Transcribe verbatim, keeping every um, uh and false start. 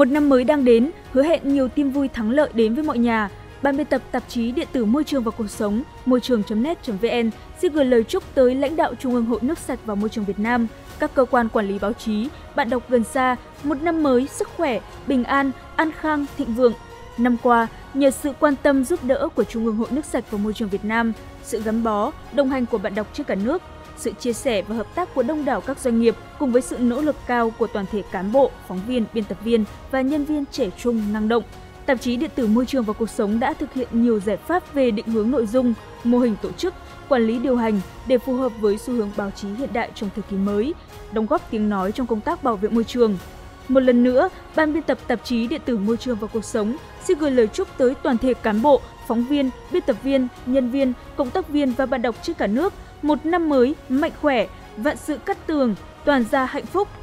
Một năm mới đang đến, hứa hẹn nhiều tin vui thắng lợi đến với mọi nhà. Ban biên tập tạp chí điện tử Môi trường và Cuộc sống, môi trường chấm net chấm vn xin gửi lời chúc tới lãnh đạo Trung ương Hội Nước sạch và Môi trường Việt Nam, các cơ quan quản lý báo chí, bạn đọc gần xa, một năm mới sức khỏe, bình an, an khang, thịnh vượng. Năm qua, nhờ sự quan tâm giúp đỡ của Trung ương Hội Nước sạch và Môi trường Việt Nam, sự gắn bó, đồng hành của bạn đọc trên cả nước, sự chia sẻ và hợp tác của đông đảo các doanh nghiệp cùng với sự nỗ lực cao của toàn thể cán bộ, phóng viên, biên tập viên và nhân viên trẻ trung năng động, tạp chí điện tử Môi trường và Cuộc sống đã thực hiện nhiều giải pháp về định hướng nội dung, mô hình tổ chức, quản lý điều hành để phù hợp với xu hướng báo chí hiện đại trong thời kỳ mới, đóng góp tiếng nói trong công tác bảo vệ môi trường. Một lần nữa, Ban biên tập tạp chí điện tử Môi trường và Cuộc sống xin gửi lời chúc tới toàn thể cán bộ, phóng viên, biên tập viên, nhân viên, cộng tác viên và bạn đọc trên cả nước một năm mới mạnh khỏe, vạn sự cát tường, toàn gia hạnh phúc,